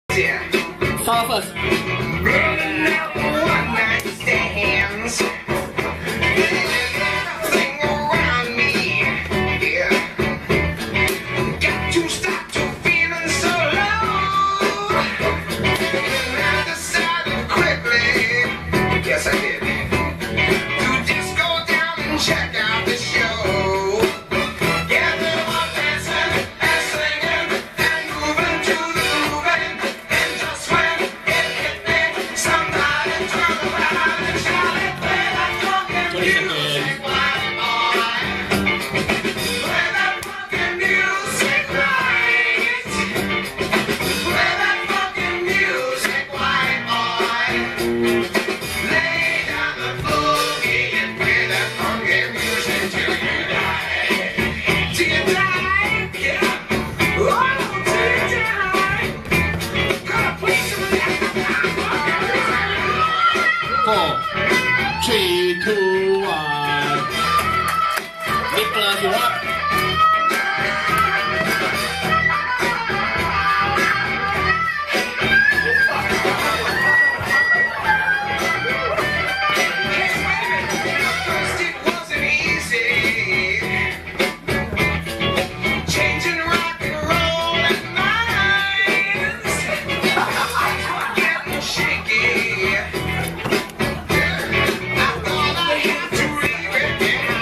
Start first. Running out one night stands. Everything around me, yeah. Got to stop to feeling so low. And I decided quickly, yes I did, to just go down and check out the show. Yeah, they were dancing and singing and moving to the grooving. And just when it hit me, somebody turned around and shouted, play that funky music, white boy. Play that funky music right. Play that funky music, white boy. Lay down the boogie and play that funky music till you die. Till you die, yeah. Oh, till you die. Gonna play some of that. 4, 3, 2, 1. Nicholas, you're up. First it wasn't easy, changing rock and roll and minds. Getting shaky. I thought I had to leave it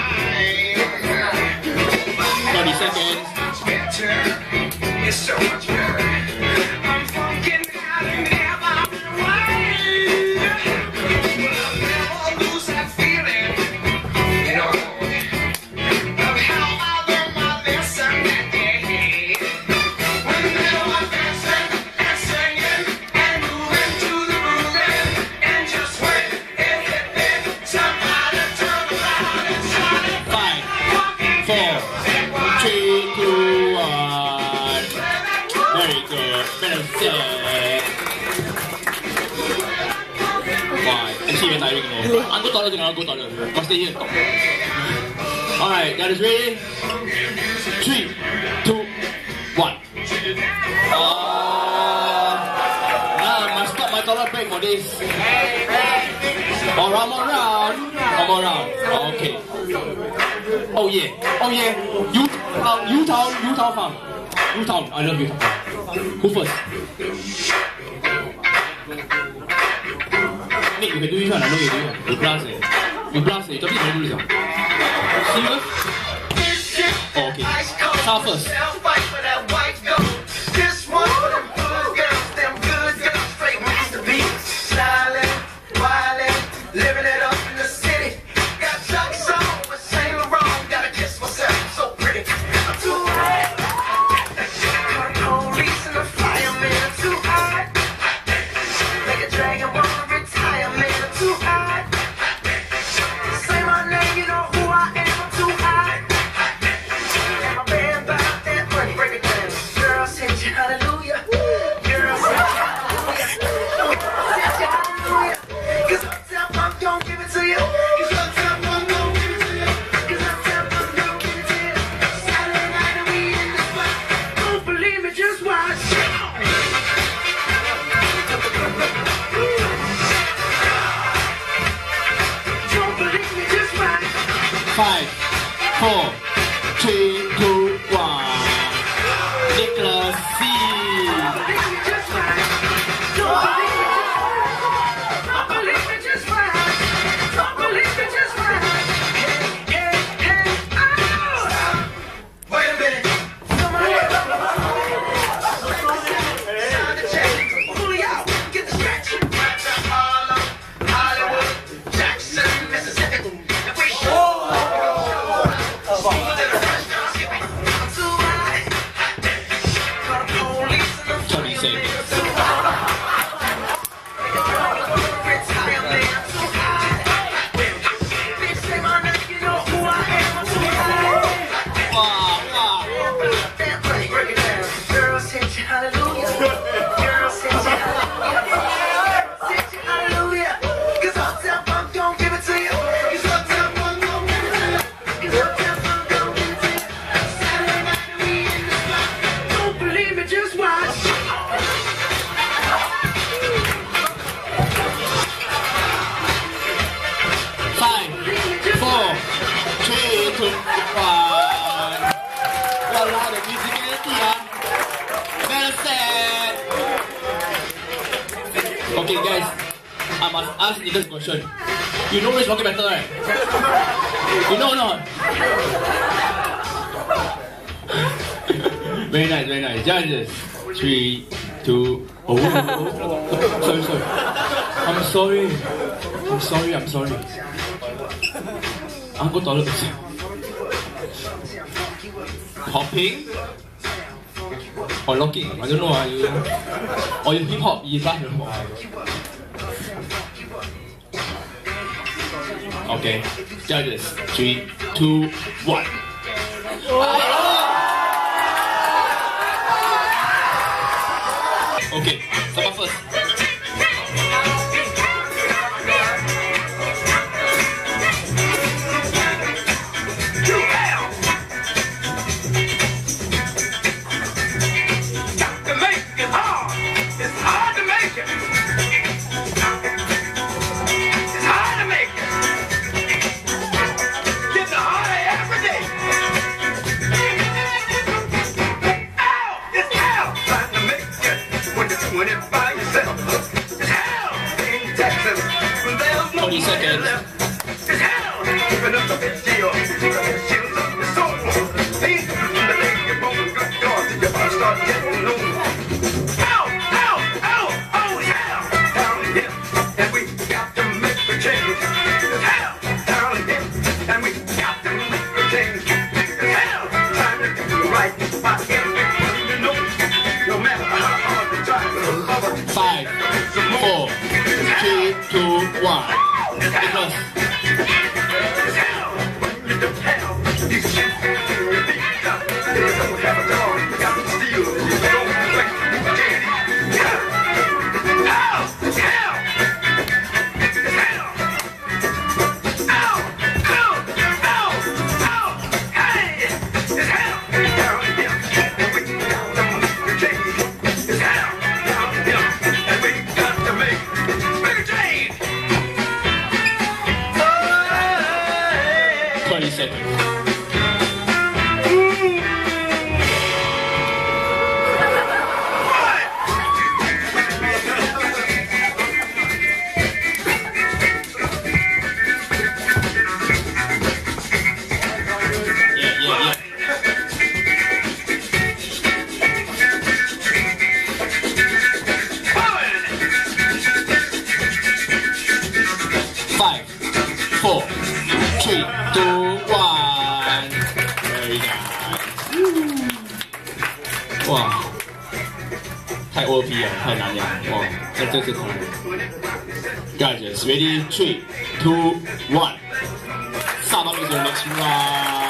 behind. 30 seconds. Much better. It's so much better. I'm funkin' out and never away. I'll never lose that feeling, you know, of how I learned my lesson that day. When they were dancing and singing and moving to the grooving. And just when it hit me, somebody turned around and shouted, 5, funky 4, music, white 3, 2, 1. play that funky Very good. Better set. Why? Actually, very tiring, you know. I'll go taller, I'll go taller. I'll stay here. Alright, that is ready. 3, 2, 1. I must stop my toilet break for this. Or one more round. One more round. Okay. Oh yeah. Oh yeah. U-Town farm. U-Town. I love U-Town. Who first? Nick, you can do this one. I know you do it. You blast it. You blast it. Tapi you can do this one. Serious? Oh, okay. Start first. Fight for that white gold. This one for them good girls, them good girls, straight masterpieces. Styling, wildin', living it up in the city. Got Chuck's on with Saint Laurent. Gotta kiss myself, so pretty. I'm too hot. Car police and the fireman, I'm too hot. Like a dragon, wanna retire, man, I'm too hot. Say my name, you know who I am, I'm too hot. And my band about that money, break it down. Girls hit you, hallelujah. Girls hit you, hallelujah. Hit you, hallelujah. 'Cause uptown funk don't give it to you. 'Cause uptown funk don't give it to you. 'Cause uptown funk don't give it to you. Saturday night and we in the spot. Don't believe me, just watch. Don't believe me, just watch. 5, 4, 3, 2, 1. Nicholas C. Don't believe me, just watch. Don't believe me, just watch. Don't believe me, just watch. Don't believe me, just watch. Hey, hey, oh! Wait a minute. Somebody sound the check. Fully out. Get the stretch. Right to Harlem, Hollywood, Jackson, Mississippi. If we show smoother than a restaurant, I'm too hot. Call the police and the 30 seconds. retire, man, I'm too hot. Bitch, say my name, you know who I am, I'm too hot. Wow. Damn, buddy, break it down. Girls hit you, hallelujah. Girls hit you, hallelujah. Hit you, hallelujah. 'Cause uptown funk don't give it to you. 'Cause uptown funk don't give it to you. 'Cause uptown funk don't give it to you. Saturday night and we in the spot. Don't believe me, just watch. Okay, guys, I must ask you this question. You know which Rocky better, right? You know or not? Very nice, very nice. Judges, 3, 2, oh. Sorry. I'm sorry. I'll go toilet. Hopping or locking? I don't know. Or you hip hop? You fast. Okay, judges, 3, 2, 1. Okay, start first. Judges, ready? 3, 2, 1. Start on with the next round.